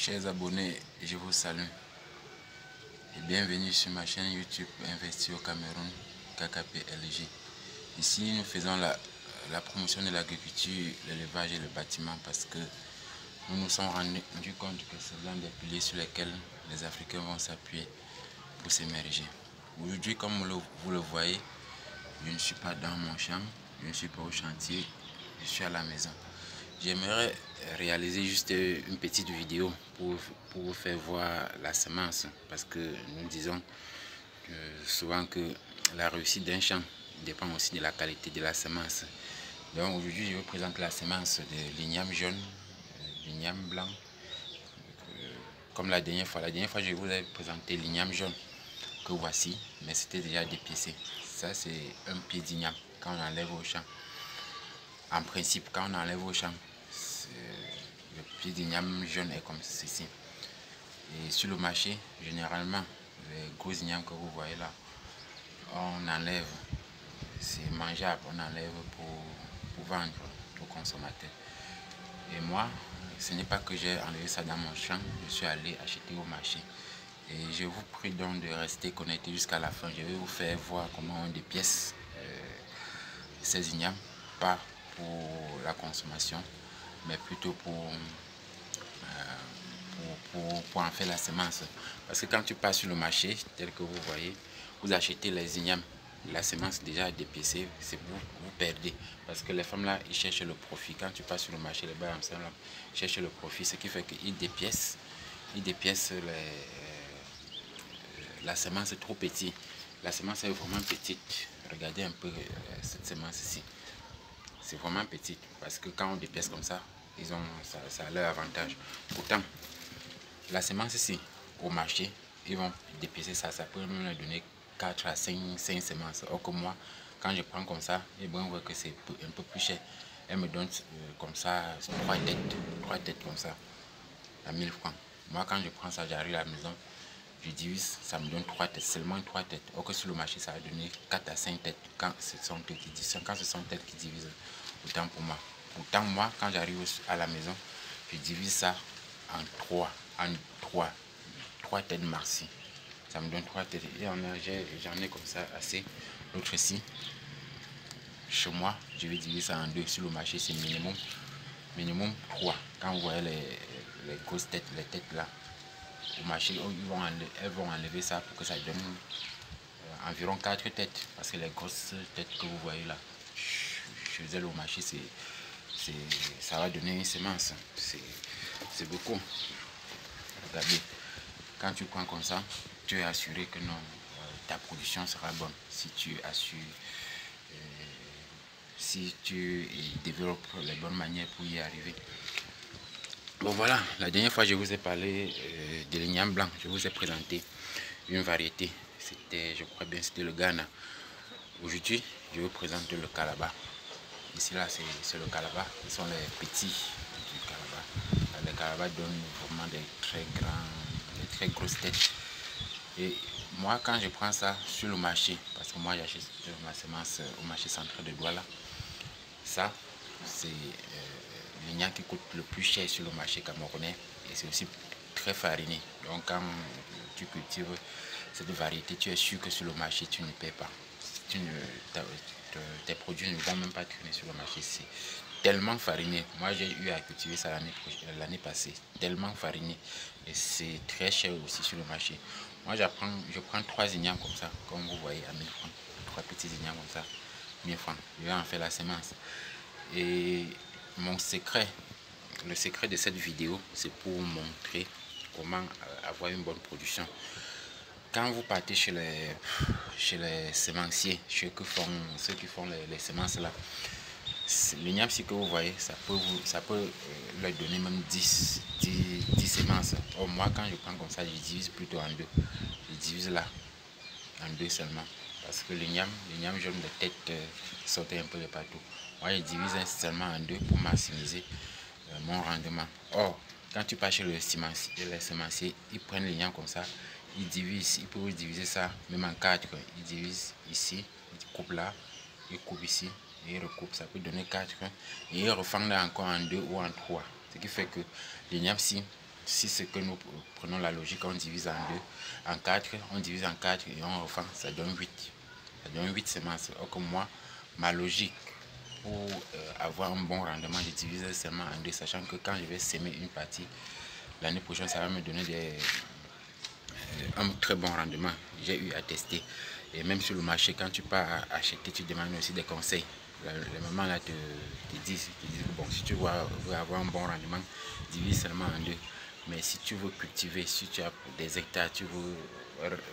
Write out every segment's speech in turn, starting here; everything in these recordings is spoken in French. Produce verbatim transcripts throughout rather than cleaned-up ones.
Chers abonnés, je vous salue et bienvenue sur ma chaîne YouTube Investir au Cameroun K K P L G. Ici, nous faisons la, la promotion de l'agriculture, l'élevage et le bâtiment parce que nous nous sommes rendus compte que c'est l'un des piliers sur lesquels les Africains vont s'appuyer pour s'émerger. Aujourd'hui, comme vous le voyez, je ne suis pas dans mon champ, je ne suis pas au chantier, je suis à la maison. J'aimerais réaliser juste une petite vidéo pour, pour vous faire voir la semence parce que nous disons que souvent que la réussite d'un champ dépend aussi de la qualité de la semence. Donc aujourd'hui je vous présente la semence de l'igname jaune, l'igname blanc, comme la dernière fois. La dernière fois je vous ai présenté l'igname jaune que voici, mais c'était déjà dépiécé. Ça c'est un pied d'igname quand on enlève au champ. En principe, quand on enlève au champ, le pied d'igname jaune est comme ceci. Et sur le marché, généralement, les gros ignames que vous voyez là, on enlève, c'est mangeable, on enlève pour, pour vendre aux consommateurs. Et moi, ce n'est pas que j'ai enlevé ça dans mon champ, je suis allé acheter au marché. Et je vous prie donc de rester connecté jusqu'à la fin. Je vais vous faire voir comment on dépièce euh, ces ignames, pas pour la consommation, mais plutôt pour, euh, pour, pour, pour en faire la semence. Parce que quand tu passes sur le marché, tel que vous voyez, vous achetez les ignames, la semence déjà dépiécée, c'est vous, vous perdez. Parce que les femmes là, ils cherchent le profit. Quand tu passes sur le marché, les bas là, ils cherchent le profit, ce qui fait qu'ils dépiècent, ils dépiècent les, euh, la semence est trop petite. La semence est vraiment petite. Regardez un peu euh, cette semence ici. C'est vraiment petite parce que quand on dépièce comme ça, ils ont, ça, ça a leur avantage. Pourtant, la semence ici, au marché, ils vont dépiécer ça, ça peut même leur donner quatre à cinq, cinq semences. Or que moi, quand je prends comme ça, et bon, on voit que c'est un peu plus cher. Elle me donne euh, comme ça trois têtes, trois têtes comme ça, à mille francs. Moi, quand je prends ça, j'arrive à la maison, je divise, ça me donne trois têtes, seulement trois têtes. Or que sur le marché, ça va donner quatre à cinq têtes quand ce sont têtes qui divisent, quand ce sont têtes qui divisent. Autant pour moi. Pourtant, moi, quand j'arrive à la maison, je divise ça en trois, en trois, trois têtes marcy. Ça me donne trois têtes. Et j'en ai comme ça assez. L'autre ici, chez moi, je vais diviser ça en deux. Sur le marché, c'est minimum, minimum trois. Quand vous voyez les, les grosses têtes, les têtes là, au marché, ils vont enlever, elles vont enlever ça pour que ça donne euh, environ quatre têtes. Parce que les grosses têtes que vous voyez là, chez elles au marché, c'est, ça va donner une semence. C'est beaucoup. Regardez, quand tu prends comme ça, tu es assuré que non, euh, ta production sera bonne. Si tu assures, euh, si tu développes les bonnes manières pour y arriver. Bon voilà, la dernière fois je vous ai parlé euh, de l'igname blanc, je vous ai présenté une variété, c'était, je crois bien, c'était le Ghana. Aujourd'hui, je vous présente le Calabar. Ici là, c'est le Calabar, ce sont les petits du Calabar. Les Calabar donnent vraiment des très grands, des très grosses têtes. Et moi, quand je prends ça sur le marché, parce que moi j'achète ma semence au marché central de Douala, ça, c'est euh, l'igname qui coûte le plus cher sur le marché camerounais et c'est aussi très fariné. Donc quand tu cultives cette variété, tu es sûr que sur le marché tu ne paies pas. Tu ne, ta, ta, tes produits ne vont même pas traîner sur le marché. C'est tellement fariné. Moi j'ai eu à cultiver ça l'année passée. Tellement fariné. Et c'est très cher aussi sur le marché. Moi j'apprends, je prends trois ignames comme ça, comme vous voyez à mille francs. Trois petits ignames comme ça, mille francs. Je vais en faire la semence. Et mon secret, le secret de cette vidéo, c'est pour vous montrer comment avoir une bonne production. Quand vous partez chez les, chez les semenciers, ceux qui font, ceux qui font les, les semences là, l'igname que vous voyez, ça peut, vous, ça peut euh, leur donner même dix, dix, dix semences. Or, moi, quand je prends comme ça, je divise plutôt en deux. Je divise là, en deux seulement. Parce que l'igname, l'igname jaune de tête euh, sautait un peu de partout. Moi, je divise seulement en deux pour maximiser euh, mon rendement. Or, quand tu pars chez le semencier, les semenciers, ils prennent l'igname comme ça, ils divisent, ils peuvent diviser ça même en quatre. Ils divisent ici, ils coupent là, ils coupent ici, et ils recoupent. Ça peut donner quatre. Et ils refont là encore en deux ou en trois. Ce qui fait que l'igname, si si c'est que nous prenons la logique, on divise en deux, en quatre, on divise en quatre et on refait, ça donne huit. Ça donne huit semences. Or que moi, ma logique, pour euh, avoir un bon rendement, je divise seulement en deux, sachant que quand je vais s'aimer une partie, l'année prochaine, ça va me donner des, euh, un très bon rendement. J'ai eu à tester. Et même sur le marché, quand tu pars acheter, tu demandes aussi des conseils. Les mamans là te, te, disent, te disent, bon, si tu veux, veux avoir un bon rendement, divise seulement en deux. Mais si tu veux cultiver, si tu as des hectares, tu veux euh, euh,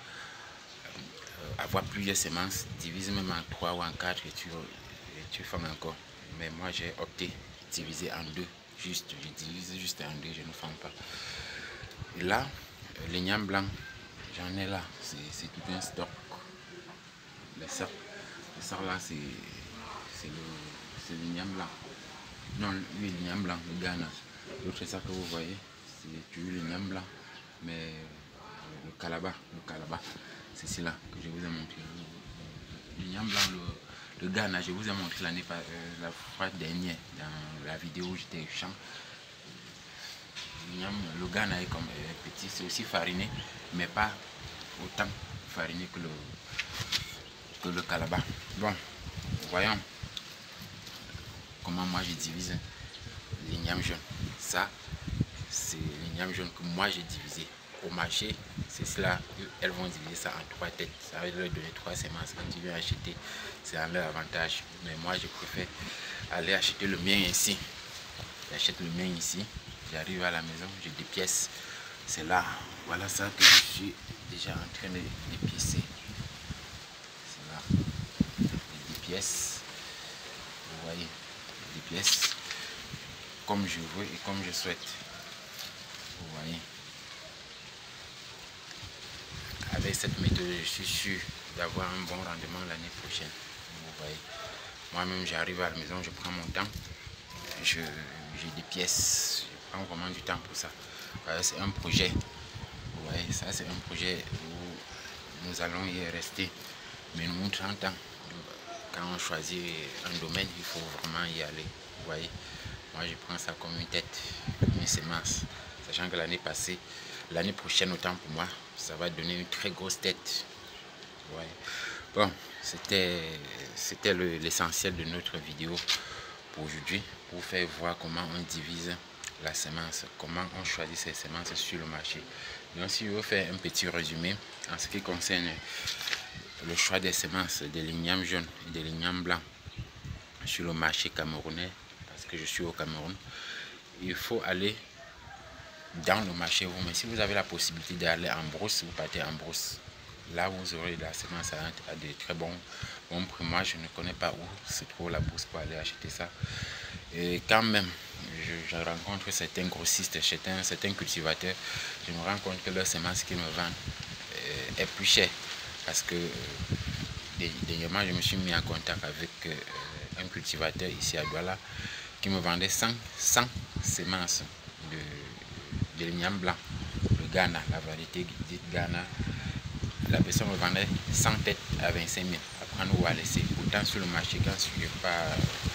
avoir plusieurs semences, divise même en trois ou en quatre et tu, et tu fais encore. Mais moi, j'ai opté diviser en deux. Juste, je divise juste en deux, je ne fais pas. Et là, les l'igname blanc, j'en ai là. C'est tout un stock. Le sort, le sort là, c'est l'igname blanc. Non, lui, l'igname blanc, le Ghana. L'autre, ça que vous voyez, c'est l'igname blanc. Mais le calabat, le calabat, c'est celui-là que je vous ai montré. L'igname blanc, le, le Ghana, je vous ai montré l'année euh, la fois dernière dans la vidéo où j'étais au champ. Le Ghana est comme euh, petit, c'est aussi fariné, mais pas autant fariné que le, que le calabat. Bon, voyons comment moi je divise l'igname jaune. Ça, c'est l'igname jaune que moi j'ai divisé. Au marché, c'est cela, elles vont diviser ça en trois têtes. Ça va leur donner trois semences. Quand tu viens acheter, c'est en leur avantage. Mais moi, je préfère aller acheter le mien ici. J'achète le mien ici. J'arrive à la maison, j'ai des pièces. C'est là, voilà ça que je suis déjà en train de dépiécer. C'est là, des pièces. Vous voyez, des pièces comme je veux et comme je souhaite. Vous voyez. Avec cette méthode, je suis sûr d'avoir un bon rendement l'année prochaine. Vous voyez. Moi-même, j'arrive à la maison, je prends mon temps. J'ai des pièces. Je prends vraiment du temps pour ça. Voilà, c'est un projet. Vous voyez, ça c'est un projet où nous allons y rester. Mais nous, trente ans, quand on choisit un domaine, il faut vraiment y aller. Vous voyez. Moi, je prends ça comme une tête, une semence. Sachant que l'année passée, l'année prochaine, autant pour moi, ça va donner une très grosse tête. Ouais. Bon, c'était l'essentiel de notre vidéo pour aujourd'hui, pour faire voir comment on divise la semence, comment on choisit ces semences sur le marché. Donc, si je veux faire un petit résumé en ce qui concerne le choix des semences de l'igname jaune et de l'igname blanc sur le marché camerounais, parce que je suis au Cameroun, il faut aller dans le marché vous, mais si vous avez la possibilité d'aller en brousse, vous partez en brousse. Là, vous aurez la semence à, à de très bons, bons prix. Moi, je ne connais pas où se trouve la brousse pour aller acheter ça. Et quand même, je, je rencontre certains grossistes, certains, certains cultivateurs, je me rends compte que leur semence qu'ils me vendent euh, est plus chère. Parce que euh, dernièrement, je me suis mis en contact avec euh, un cultivateur ici à Douala qui me vendait cent, cent semences de de l'igname blanc, le Ghana, la variété dite Ghana. La personne me vendait cent têtes à vingt-cinq mille, à prendre ou à laisser. Pourtant, sur le marché, quand je ne pas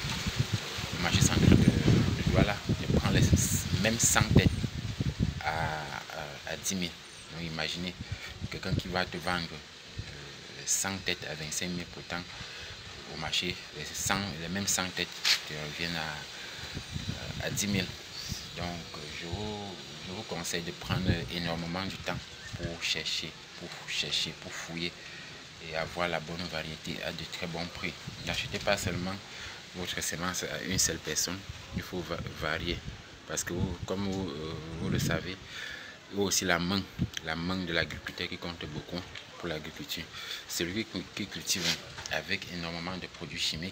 le marché central de, de Douala, je prends les mêmes cent têtes à, à, à dix mille. Donc, imaginez quelqu'un qui va te vendre euh, cent têtes à vingt-cinq mille, pourtant, au marché, les, cent, les mêmes cent têtes te reviennent à, à dix mille. Donc, je vous, je vous conseille de prendre énormément du temps pour chercher, pour chercher, pour fouiller et avoir la bonne variété à de très bons prix. N'achetez pas seulement votre semence à une seule personne, il faut varier. Parce que vous, comme vous, euh, vous le savez, il y a aussi la main, la main de l'agriculteur qui compte beaucoup pour l'agriculture. Celui qui, qui cultive avec énormément de produits chimiques.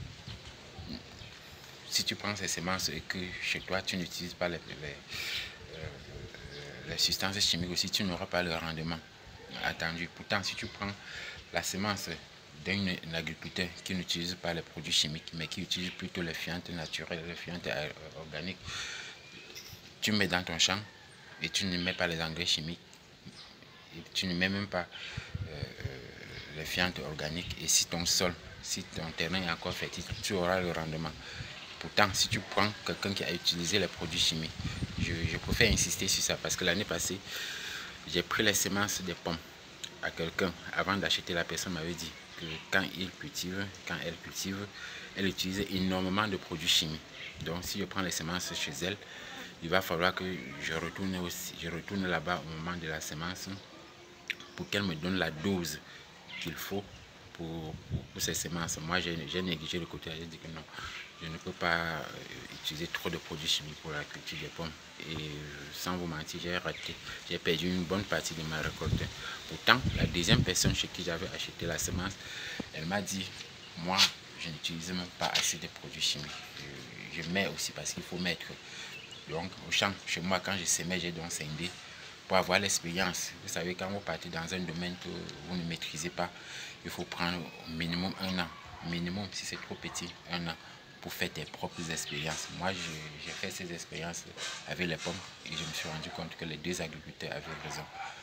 Si tu prends ces semences et que chez toi tu n'utilises pas les, les, euh, les substances chimiques aussi, tu n'auras pas le rendement attendu. Pourtant, si tu prends la semence d'un agriculteur qui n'utilise pas les produits chimiques, mais qui utilise plutôt les fientes naturelles, les fientes organiques, tu mets dans ton champ et tu ne mets pas les engrais chimiques, et tu ne mets même pas euh, les fientes organiques. Et si ton sol, si ton terrain est encore fertile, tu auras le rendement. Pourtant, si tu prends quelqu'un qui a utilisé les produits chimiques, je, je préfère insister sur ça parce que l'année passée, j'ai pris les semences des pommes à quelqu'un. Avant d'acheter, la personne m'avait dit que quand il cultive, quand elle cultive, elle utilise énormément de produits chimiques. Donc si je prends les semences chez elle, il va falloir que je retourne aussi, je retourne là-bas au moment de la semence pour qu'elle me donne la dose qu'il faut pour, pour, pour ces semences. Moi, j'ai négligé le côté, j'ai dit que non, je ne peux pas utiliser trop de produits chimiques pour la culture des pommes. Et sans vous mentir, j'ai raté, j'ai perdu une bonne partie de ma récolte. Pourtant, la deuxième personne chez qui j'avais acheté la semence, elle m'a dit, moi, je n'utilise même pas assez de produits chimiques. Je, je mets aussi parce qu'il faut mettre. Donc, au champ, chez moi, quand je semais, j'ai donc scindé pour avoir l'expérience. Vous savez, quand vous partez dans un domaine que vous ne maîtrisez pas, il faut prendre au minimum un an. Minimum, si c'est trop petit, un an pour faire tes propres expériences. Moi, j'ai fait ces expériences avec les pommes et je me suis rendu compte que les deux agriculteurs avaient raison.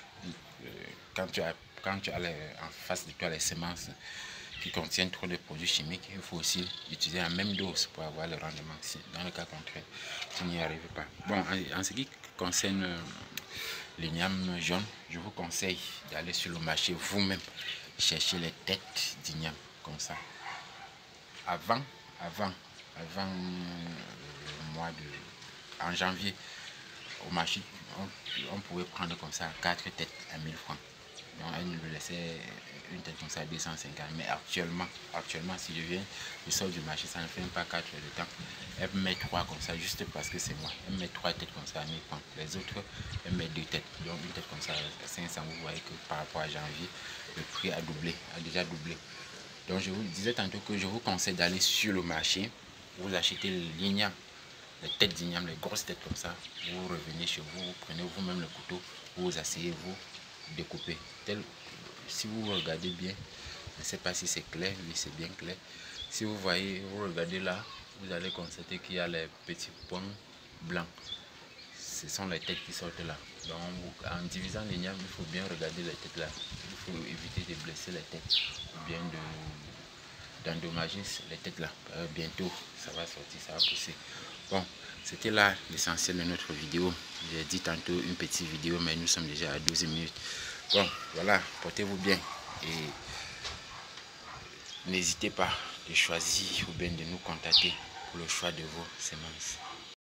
Quand tu as, quand tu as les, en face de toi les semences qui contiennent trop de produits chimiques, il faut aussi utiliser la même dose pour avoir le rendement. Dans le cas contraire, tu n'y arrives pas. Bon, en, en ce qui concerne l'igname jaune, je vous conseille d'aller sur le marché vous-même chercher les têtes d'igname comme ça. Avant, avant, avant le mois de, en janvier, au marché, on, on pouvait prendre comme ça quatre têtes à mille francs. Donc elle nous laissait une tête comme ça à deux cent cinquante. Mais actuellement, actuellement, si je viens, je sors du marché, ça ne fait même pas quatre heures de temps. Elle me met trois comme ça, juste parce que c'est moi. Elle me met trois têtes comme ça à mille francs. Les autres, elle me met deux têtes. Donc une tête comme ça à cinq cents. Vous voyez que par rapport à janvier, le prix a doublé, a déjà doublé. Donc je vous disais tantôt que je vous conseille d'aller sur le marché, vous achetez l'igname, les têtes d'igname, les grosses têtes comme ça. Vous revenez chez vous, vous prenez vous-même le couteau, vous vous asseyez, vous découpez. Tel, si vous regardez bien, je ne sais pas si c'est clair, oui c'est bien clair. Si vous voyez, vous regardez là, vous allez constater qu'il y a les petits points blancs. Ce sont les têtes qui sortent là. Donc en divisant l'igname, il faut bien regarder les têtes là. Il faut éviter de blesser les têtes ou bien de d'endommager les têtes là. Euh, bientôt, ça va sortir, ça va pousser. Bon, c'était là l'essentiel de notre vidéo. J'ai dit tantôt une petite vidéo, mais nous sommes déjà à douze minutes. Bon, voilà, portez-vous bien et n'hésitez pas de choisir ou bien de nous contacter pour le choix de vos semences.